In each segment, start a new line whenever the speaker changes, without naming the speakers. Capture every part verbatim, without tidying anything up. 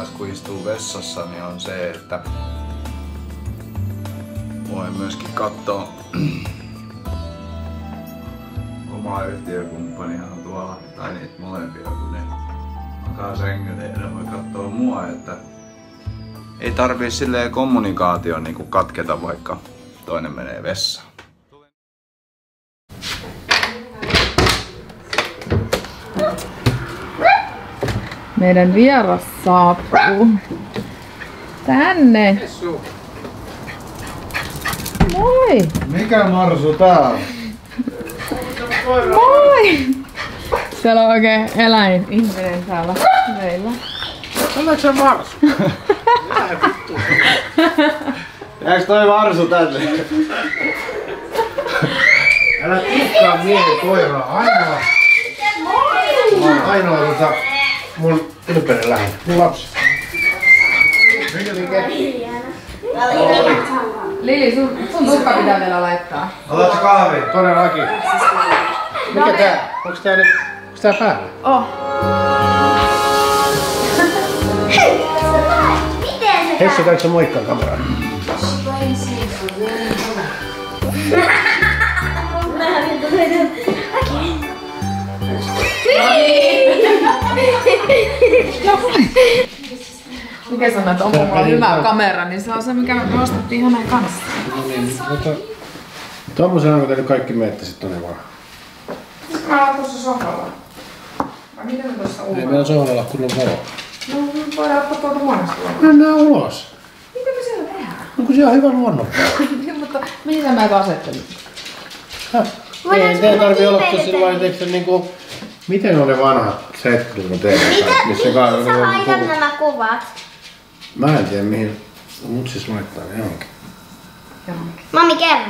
kanssa kun istuu vessassa, niin on se, että voi myöskin katsoa omaa yhtiökumppanihan tuolla, tai niitä molempia, kun ne makaa sängyllä ja ne voi katsoa mua, että ei tarvii silleen kommunikaatio niinku katketa, vaikka toinen menee vessaan.
Meidän vieras saapuu tänne. Moi!
Mikä Marsu tää on?
Moi! Siellä on oikein eläin ihminen täällä meillä.
Oletko se Marsu? Jää vittu.
Jääks toi Marsu tänne?
Älä tukkaa miehen koiraa. Ainoa. Ainoa tota mun ylpeinen lähinnä. Mun lapsi. Mikä tekee?
Lili, sun, sun tukka pitää vielä laittaa.
Otatko kahvi?
Todellakin. Mikä tää? Onks tää nyt? Onks tää päällä?
Oh.
Hessu, käytkö sä moikkaan kameraan?
Mikä sanoo, että onko mulla hyvä kamera, niin se on se, mikä me ostettiin hänen kanssaan.
No niin, mutta tommosena onko teille kaikki meette sit tonne vaan?
Mä oon tuossa sohvalla. Vai miten me tuossa
Ei
ulkona?
meillä sohvalla kunnon valo.
No voidaan ottaa tuolta huoneesta ulos.
Mennään ulos.
Mitä me siellä tehdään?
No kun siellä on hyvä luonnonpää.
Mutta mihin sä meitä asettelit?
Ei teidän tarvii olla tossa vain teeksä niinku... Miten on ne vanhat seitsemänkymmentäluvun teemat?
Missä sä laitat nämä kuvat?
Mä en tiedä mihin mut siis laittaa ne johonkin.
Mami, kerro.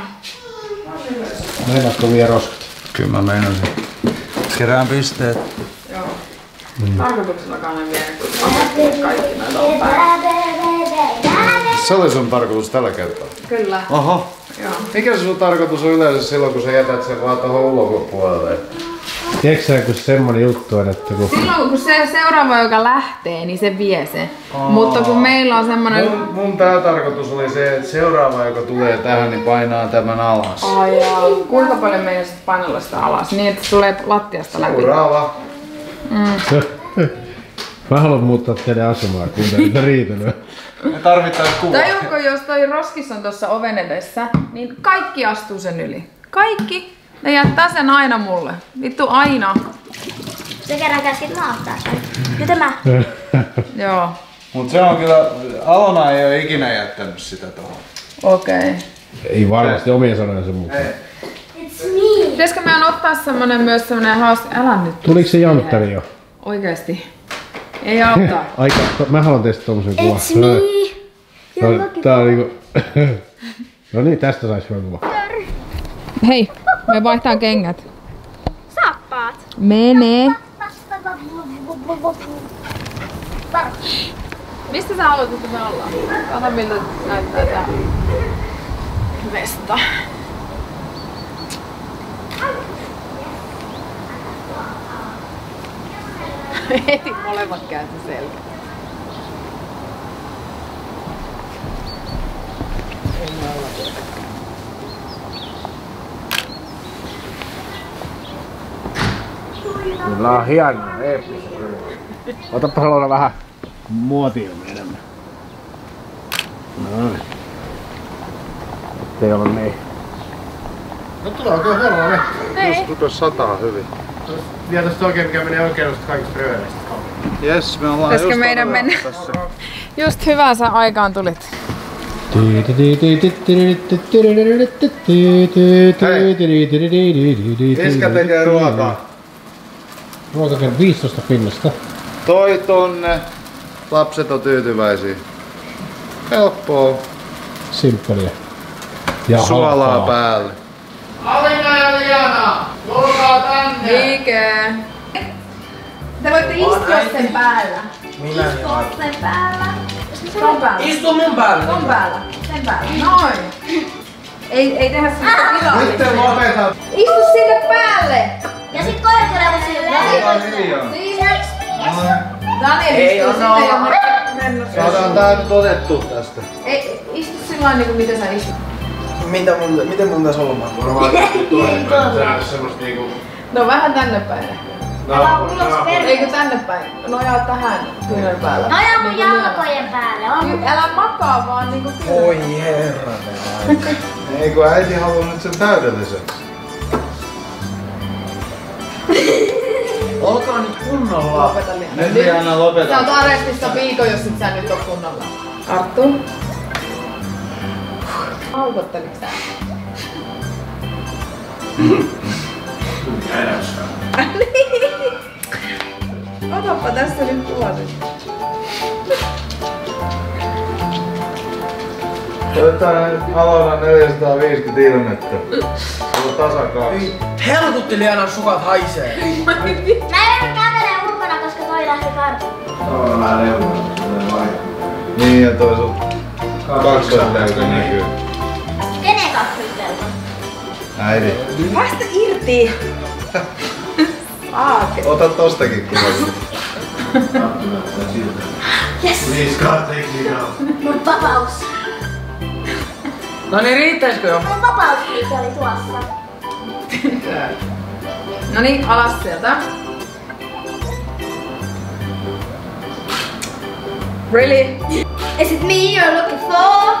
Meinaatko vielä roskat?
Kyllä mä meinasin. Kerään pisteet.
Joo. Tarkoituksellakaan en vielä, kun asettelit kaikki noita on päällä.
Se oli sun tarkoitus tällä kertaa.
Kyllä.
Oho.
Joo.
Mikä se sun tarkoitus on yleensä silloin, kun sä jätät sen vaan tohon ulkopuolelle?
Tiedätkö sä, kun semmonen juttu on, että kun...
Silloin kun se seuraava, joka lähtee, niin se vie se. Aa. Mutta kun meillä on semmonen...
Mun, mun tää tarkoitus oli se, että seuraava, joka tulee tähän, niin painaa tämän alas.
Ai jaa. Kuinka paljon meidän sitten painella sitä alas? Niin, että se tulee lattiasta läpi.
Seuraava.
Mm.
Mä haluan muuttaa teidän asumaan, kun te nyt riitelyä.
Me tarvittais kuvaa.
Tajuuko, jos toi roskis on tuossa oven edessä, niin kaikki astuu sen yli. Kaikki. Ne jättää sen aina mulle. Vittu aina.
Sä kerran käskit maattaa sen. Nyt mä.
Joo.
Mut se on kyllä, Alona ei oo ikinä jättänyt sitä tohon.
Okei. Okay.
Ei varmasti omien sanojensa mukaan.
It's me.
Pitäisikö meidän ottaa semmonen myös semmonen haaste? Älä nyt.
Tuliko se janttari jo?
Oikeesti. Ei auttaa.
Aika, to, mä haluan teistä tommosen kuvan.
It's me.
No, tää on niinku... No niin, tästä sais hyvä kuva.
Hei, me vaihtaa kengät.
Saappaat.
Menee. Mistä sä haluat, että me ollaan? Kato miltä näyttää tää vesta. Heti molemmat käänsi selkä.
Kyllä on hieno, eeppistä. Otapa Alona vähän muotia enemmän. Noin. Ettei olla niin. No tulee oikein huonoa ne.
Just rupes sataa hyvin.
Vielä tästä oikein mikä menee oikein noista kaikista rööleistä.
Jes, me ollaan
Pitäisikö
just
meidän
ollaan
mennä?
tässä.
Just hyvään sä aikaan tulit.
Iskä tekee ruokaa.
Ruoka kerran viisitoista pinnasta.
Toi tonne. Lapset on tyytyväisiä. Helppoa.
Simppeliä. Ja
Suolaa
halpaa.
päälle.
Alina ja Liana, tulkaa tänne! Mikä? Te voitte istua sen päällä.
Istua sen päällä.
Ton päällä.
Istu mun päällä.
Ton päällä. Sen päällä. Noin. Ei, ei tehdä sitä
Nyt te
virallista.
lopetat.
Istu sinne päälle.
Ja sit korkeudella silleen.
Ollaan hiljaa.
Siis. Daniel
Ei
istuu
osaa
sinne ja
olla.
me, me
tää nyt otettu tästä.
Ei, istu sillain niinku miten sä istut.
Mitä mun, miten mun tässä olla?
Varmaan toinen päin. Tää on semmoista niinku...
No vähän tänne päin ehkä.
No,
Eikö tänne päin? Nojaa tähän kyynän päällä.
Nojaa mun
Niinku
jalkojen päälle. On.
myöhään. Älä makaa vaan niinku kyynän.
Oi herranen aika.
ei kun äiti haluaa nyt sen täydelliseksi.
Olkaa nyt kunnolla.
Lopeta liikaa.
Nyt Liana lopeta.
Sä oot arestissa viikon, jos et sä nyt oo kunnolla. Arttu. Haukotteliko sä? Otappa tässä nyt tuosit.
Otetaan nyt Alona neljäsataaviisikymmentä ilmettä. Se on tasakaksi.
Helkutti Lianan sukat haisee.
Mä en kävele ulkona, koska toi lähti karkuun.
Tuolla on vähän reunaa, tulee vaikka. Niin ja toisaalta kaksoisleuka näkyy.
Kenen kaksoisleuka?
Äiti.
Päästä irti! Saake.
Ota tostakin kuva.
Yes!
Please God, take me now.
Mun vapaus.
No niin, riittäisikö jo?
Mun vapausliike oli tuossa.
Noniin, alas sieltä. Really?
Is it me you're looking for?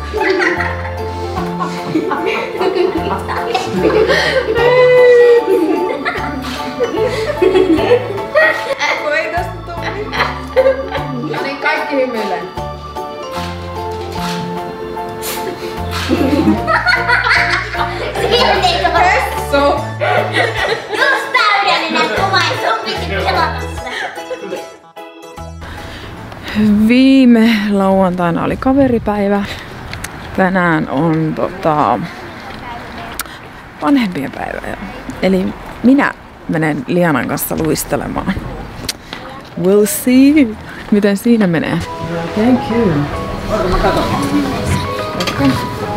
Kun ei tästä tuu mitään. Noniin, kaikki hymyilee. Pesso!
Just täydellinen kuva, sun piti pelata sitä.
Viime lauantaina oli kaveripäivä. Tänään on tota, vanhempien päivä. Eli minä menen Lianan kanssa luistelemaan. We'll see. Miten siinä menee? Thank you.
Mä katon.
Okay.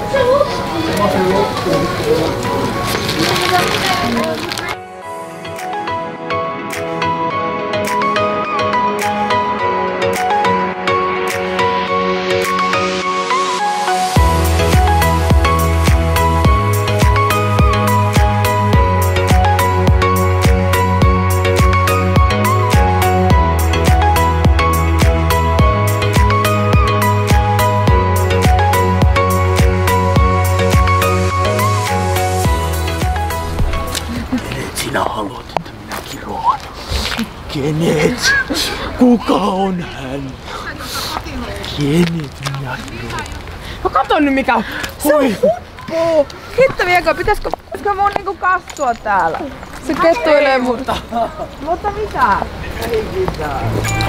Sinä haluat, että minä kiroan. Kenet? Kuka on hän? Kenet minä kiroan? Mä katon nyt mikä on.
Se on huppu! Hitto viekö, pitäisikö, pitäisikö mun niinku kastua täällä? Se kettuilee mutta. Mutta mitä?
Ei mitään.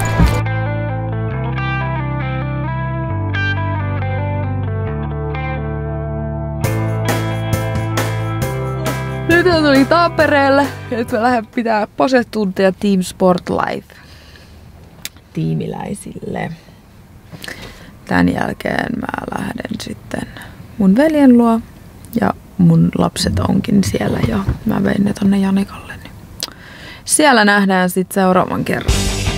Nyt mä tulin Tampereelle, nyt mä lähden pitää posetunteja Team Sport Life tiimiläisille. Tän jälkeen mä lähden sitten mun veljen luo ja mun lapset onkin siellä jo. Mä vein ne tonne Janikalle. Niin siellä nähdään sit seuraavan kerran.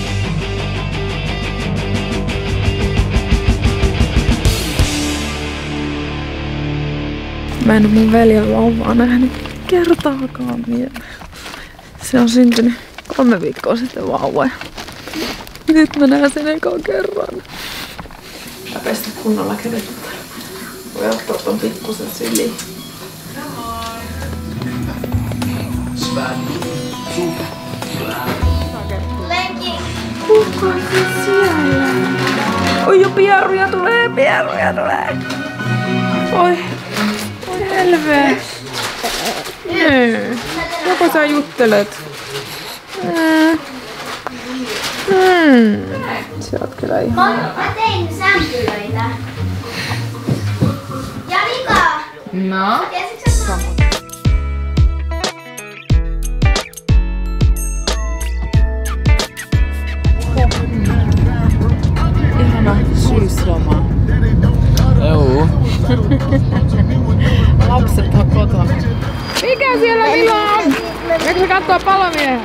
Mä en oo mun veljen vauvaa nähnyt kertaakaan vielä. Se on syntynyt kolme viikkoa sitten vauva. Nyt mä näen sen ekan kerran. Mä pestä kunnolla kädet. Voi ottaa ton pikkusen syliin.
Lenki.
Kuka se siellä? Oi jo pieruja tulee, pieruja tulee. Oi, oi helveet. Ei. Joko sä juttelet? Mm. Mm. Sä oot kyllä ihan...
Mä, mä tein sämpylöitä. Janika!
No?
Tiesitkö sä?
Ihana syysloma.
Joo.
Lapset on kotona. Mikä siellä Mila on? Eikö se kattoo palomiehen?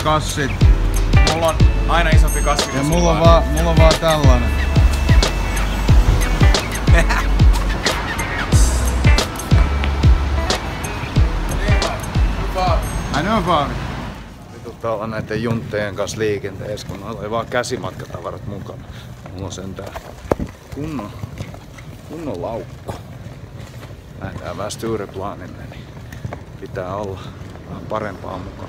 kassit.
Mulla on aina isompi kassi.
Ja mulla on vaan, mulla on vaan tällainen. I know about it. Vituttaa olla näiden junttejen kanssa liikenteessä, kun oli vaan käsimatkatavarat mukana. Mulla on sentään kunnon, kunnon laukku. Lähdetään vähän Stureplanille, niin pitää olla vähän parempaa mukana.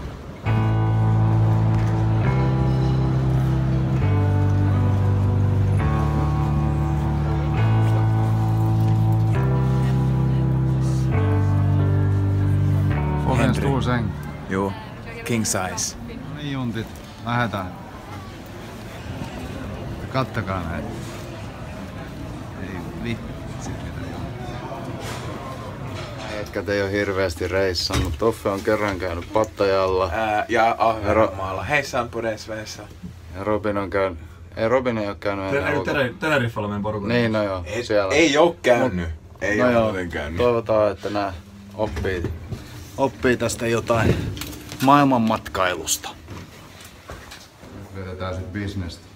Olen stor säng.
Joo, king size.
No niin juntit, lähdetään. Kattakaa näitä. Ei vitsi mitä jätkät ei oo hirveästi reissannut. Toffe on kerran käynyt Pattajalla.
Ää, ja Ahvenanmaalla. Hei Sampures Vessa.
Ja Robin on käynyt... Ei Robin ei oo käynyt enää.
Teneriffalla meidän porukalla.
Niin no joo,
Ei,
siellä.
ei oo käynyt. Ei
no
oo
joo,
muuten käynyt.
toivotaan, että nää oppii, oppii tästä jotain maailmanmatkailusta. Vedetään sit bisnestä.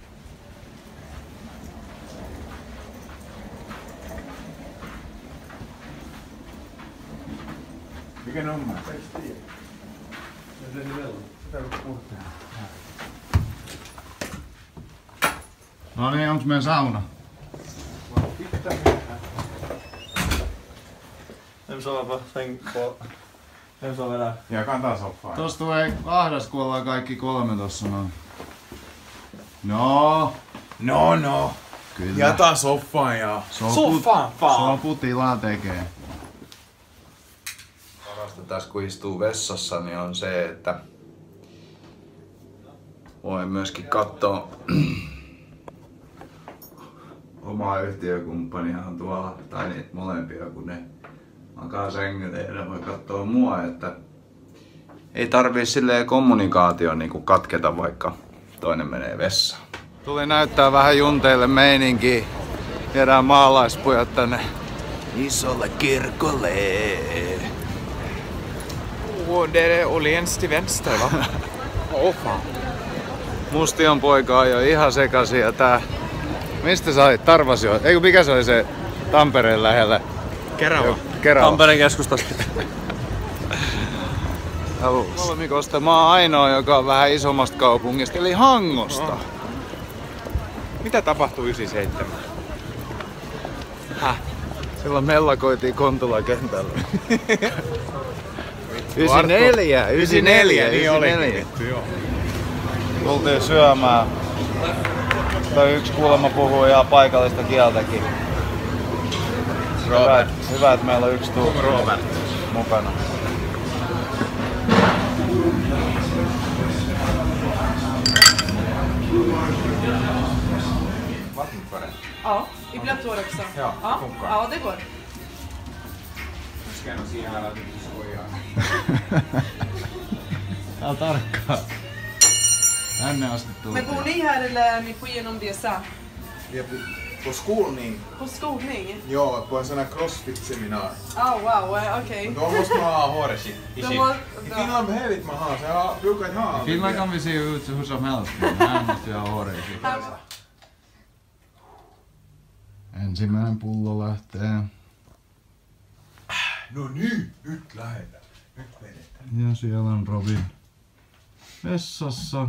Mikä numma?
No niin, onks meidän sauna?
Vem sover på säng på... Vem sover där?
Ja kantaa soffaa.
Tossa tulee ahdas, kun ollaan kaikki kolme tossa noin. No,
No no.
kyllä.
Jätä soffaan ja...
Sopu-
Soffaan vaan!
Sopu tilaa tekee. Parasta tässä kun istuu vessassa, niin on se, että voi myöskin katsoa omaa yhtiökumppaniaan tuolla, tai niitä molempia, kun ne makaa sängyllä ja ne voi katsoa mua, että ei tarvii silleen kommunikaatio niinku katketa, vaikka toinen menee vessaan. Tuli näyttää vähän junteille meininkiä. Viedään maalaispujat tänne isolle kirkolle.
Åh, det oli ens till vänster va? Åh fan.
Mustion poika on jo ihan sekaisin ja tää... Mistä sä olit? Tarvasio? Eikö mikä se oli se Tampereen lähellä?
Kerava.
Kerava.
Tampereen keskustasta.
Kolmikosta mä oon ainoa, joka on vähän isommasta kaupungista, eli Hangosta.
Mitä tapahtui yhdeksänkymmentäseitsemän?
Häh? Silloin mellakoitiin Kontula kentällä. yhdeksänkymmentäneljä, yhdeksänkymmentäneljä,
niin olikin
yhdeksänkymmentäneljä.
vittu, joo.
Tultiin syömään. Toi yksi kuulemma puhuu ihan paikallista kieltäkin. Hyvä, hyvä, että meillä on yksi tuukki mukana.
Ja, ibland tror jag också.
Ja,
Ja,
funkar.
ja, det går.
Ska jag nog se här att du skojar.
Tää on tarkkaa. Tänne asti
Men
tultiin.
bor ni här eller ni får igenom det sen?
Vi är på, på skolning.
På skolning?
Ja, på en sån här crossfit-seminar.
Oh, wow, eh, okej.
Då måste man ha håret i i
Då
skift.
må-
I
då-
Finland behöver inte man ha, så jag brukar inte ha.
Finland kan vi se ut hur som helst, men här måste jag ha håret i. Ensimmäinen pullo lähtee.
No nyt, nyt lähdetään. Nyt vedetään.
Ja siellä on Robin vessassa.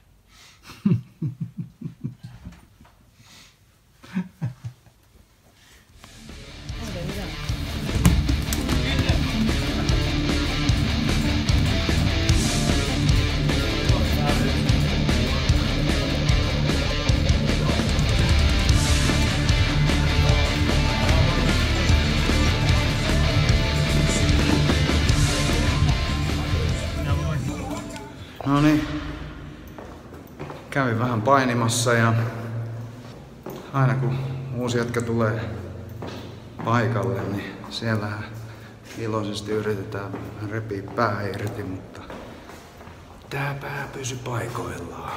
No niin, kävin vähän painimassa ja aina kun uusi jätkä tulee paikalle, niin siellä iloisesti yritetään repiä pää irti, mutta tää pää pysy paikoillaan.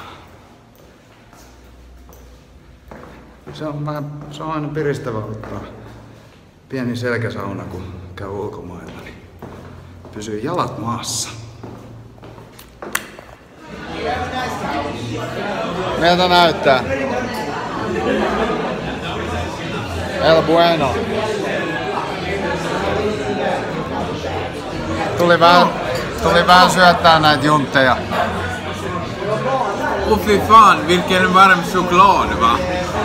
Se on, vähän, se on aina piristävä ottaa pieni selkäsauna, kun käy ulkomailla, niin pysyy jalat maassa. Miltä näyttää? El bueno. Tuli vähän, tuli vähän syöttää näitä juntteja.
Och fy fan, vilken varm choklad va?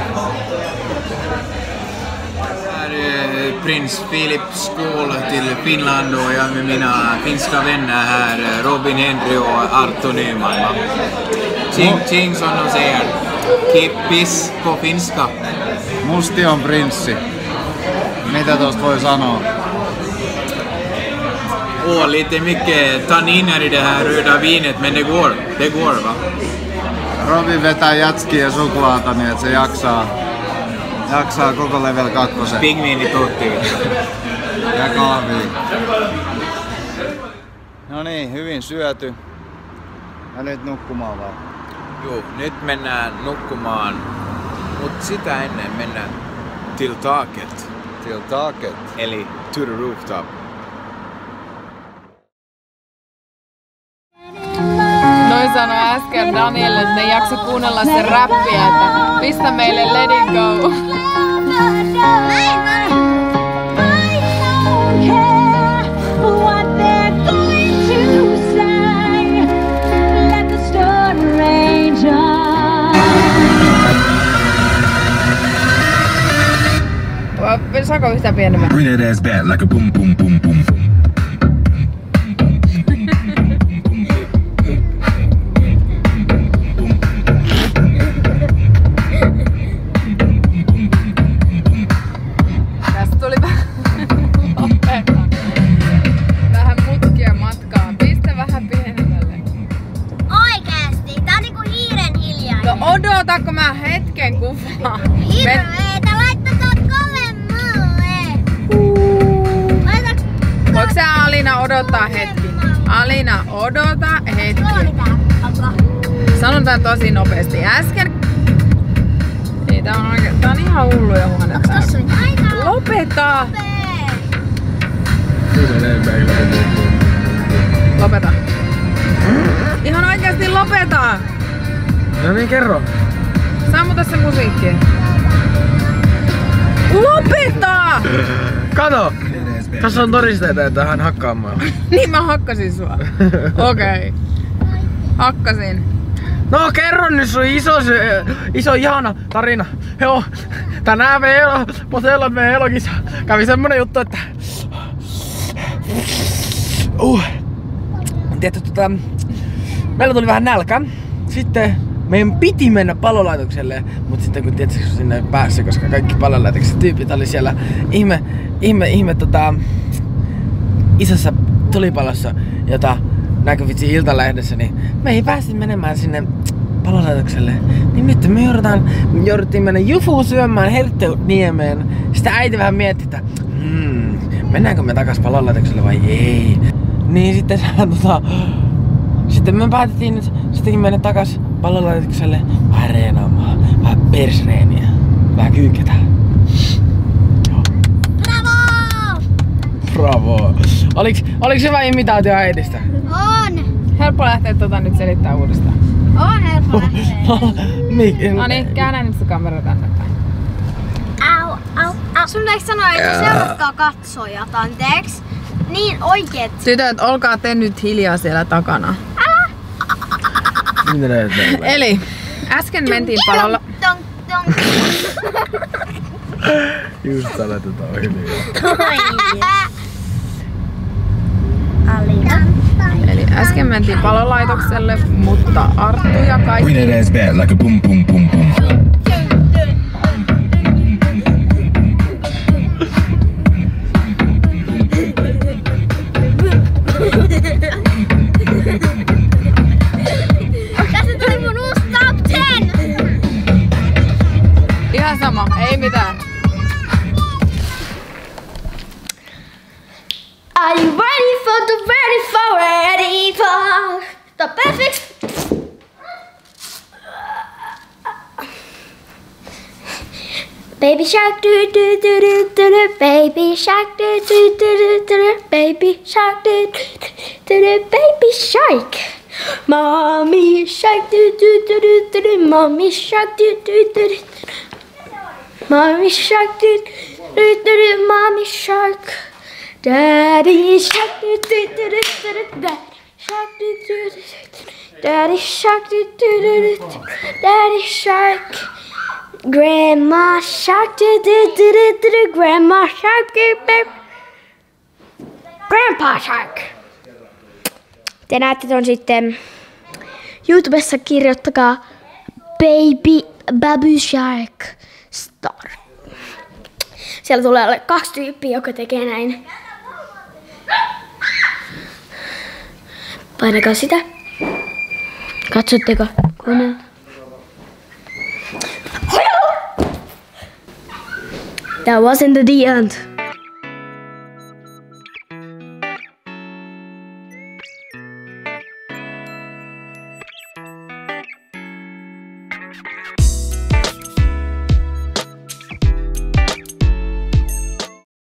Här är prins Philips skål till Finland och jag med mina finska vänner här, Robin Henry och Arto Nyman va? Ching ching som de säger. Kippis på finska.
Musti on prinssi. Mitä tosta voi sanoa?
Åh, lite mycket tanniner i det här röda vinet, men det går. Det går va?
Robin vetää jätskiä ja suklaata niin että se jaksaa, jaksaa koko level kakkosen.
Pingviinitutti.
Ja kahvia. No niin, hyvin syöty. Ja nyt nukkumaan vaan.
Joo, nyt mennään nukkumaan, mut sitä ennen mennään till taket.
Till taket.
Eli to the rooftop.
Noin sanoi äsken Daniel, että ne ei jaksa kuunnella sen räppiä, että pistä meille Let It Go. Saako yhtään pienemmän?
Bring that ass back like a boom boom boom boom boom.
Tästä tuli vähän lopeta. Vähän mutkia matkaa. Pistä vähän pienemmälle.
Oikeesti, tää on niinku hiiren hiljainen.
No odotanko mä hetken kuvaa?
Hirveetä, laittakaa kovemmalle. Laitaks...
Voiko sä Alina odottaa hetki? Alina, odota hetki.
Tuolla tää, alkaa.
Sanotaan tosi nopeasti. Äsken... Ei, tää on oikein... Tää on ihan hulluja huone.
Onks tossa nyt aina?
Lopeta!
Lopee.
Lopeta. Ihan oikeasti lopeta!
No niin, kerro.
Sammuta se musiikki. Lopeta!
Kato! Tässä on todisteita, että hän hakkaa mua.
Niin mä hakkasin sua. Okei. Okay. Hakkasin.
No kerro nyt sun iso, se, iso ihana tarina. Joo, tänään me elo, Poselon meidän elokissa kävi semmonen juttu, että... Uh. Tiedätkö, tota... Meillä tuli vähän nälkä. Sitten meidän piti mennä palolaitokselle, mutta sitten kun tiedätkö sinne ei päässyt, koska kaikki palolaitokset tyypit oli siellä ihme, ihme, ihme tota... isossa tulipalossa, jota näkö vitsi Iltalehdessä, niin me ei päässyt menemään sinne palolaitokselle. Niin nyt me joudutaan, jouduttiin mennä Jufuun syömään Hertteuniemeen. Sitten äiti vähän mietti, että hmm, mennäänkö me takas palolaitokselle vai ei. Niin sitten tota, sitten me päätettiin nyt sittenkin mennä takas palolaitokselle vähän reenaamaan, vähän persreeniä, vähän kyyketään.
Bravo!
Bravo! Oliks, oliks hyvä imitaatio äidistä?
On!
Helppo lähteä tota nyt selittää uudestaan.
On helppo lähteä.
Mik? No niin, käännä nyt se kamera tänne päin.
Au, au, au. Sun pitäis sanoa, että seuratkaa katsojat, anteeks. Niin oikeet.
Tytöt, olkaa te nyt hiljaa siellä takana.
Mitä näyttää?
Eli, äsken mentiin palolla...
Tonk, tonk.
Just aletetaan hiljaa.
Alina.
Eli äsken mentiin palolaitokselle, mutta Arttu ja kaikki...
Bring that ass back like a boom boom boom boom.
Tässä tuli mun uusi top ten!
Ihan sama, ei mitään.
Are you ready for the ready for ready for the perfect? Baby shark do do do do do do baby shark do do do do do do baby shark do do do do baby shark. Mommy shark do do do do do do. Mommy shark do do do do. Mommy shark do do do do. Mommy shark. Daddy shark do do do do do. Daddy shark do do do do. Daddy shark do do do. Daddy shark. Grandma shark do do do do do. Grandma shark do do. Grandpa shark. Te näette ton sitten YouTubessa, kirjoittakaa Baby Baby Shark Star. Siellä tulee alle kaksi tyyppiä, joka tekee näin. Painakaa sitä. Katsotteko koneelta? That wasn't the end.